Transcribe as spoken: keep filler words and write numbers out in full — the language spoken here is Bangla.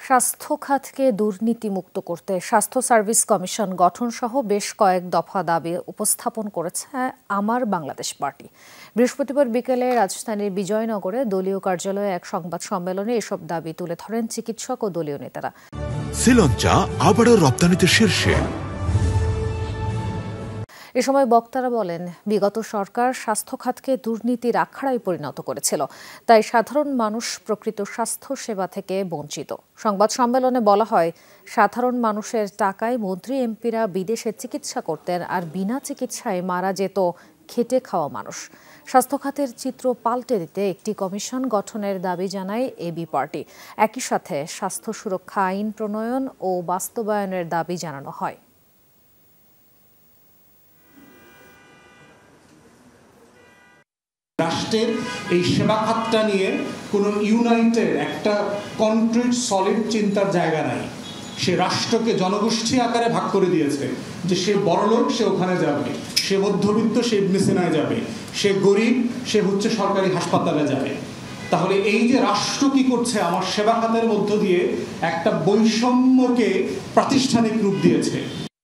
স্বাস্থ্য খাতকে দুর্নীতিমুক্ত করতে স্বাস্থ্য সার্ভিস কমিশন গঠন সহ বেশ কয়েক দফা দাবি উপস্থাপন করেছে আমার বাংলাদেশ পার্টি। বৃহস্পতিবার বিকেলে রাজধানীর বিজয়নগরে দলীয় কার্যালয়ে এক সংবাদ সম্মেলনে এসব দাবি তুলে ধরেন চিকিৎসক ও দলীয় নেতারা। শ্রীলঙ্কা আবারও রপ্তানিতে শীর্ষে। এ সময় বক্তারা বলেন, বিগত সরকার স্বাস্থ্য খাতকে দুর্নীতির আখড়ায় পরিণত করেছিল, তাই সাধারণ মানুষ প্রকৃত স্বাস্থ্য সেবা থেকে বঞ্চিত। সংবাদ সম্মেলনে বলা হয়, সাধারণ মানুষের টাকায় মন্ত্রী এমপিরা বিদেশে চিকিৎসা করতেন, আর বিনা চিকিৎসায় মারা যেত খেটে খাওয়া মানুষ। স্বাস্থ্য খাতের চিত্র পাল্টে দিতে একটি কমিশন গঠনের দাবি জানায় এবি পার্টি। একই সাথে স্বাস্থ্য সুরক্ষা আইন প্রণয়ন ও বাস্তবায়নের দাবি জানানো হয়। রাষ্ট্রের এই সেবা খাতটা নিয়ে কোনো ইউনাইটেড একটা কনক্রিট সলিড চিন্তার জায়গা নাই। সে রাষ্ট্রকে জনগোষ্ঠী আকারে ভাগ করে দিয়েছে, যে সে বড়লোক সে ওখানে যাবে, সে মধ্যবিত্ত সে ইবনে সিনায় যাবে, সে গরিব সে হচ্ছে সরকারি হাসপাতালে যাবে। তাহলে এই যে রাষ্ট্র কি করছে, আমার সেবা খাতের মধ্য দিয়ে একটা বৈষম্যকে প্রাতিষ্ঠানিক রূপ দিয়েছে।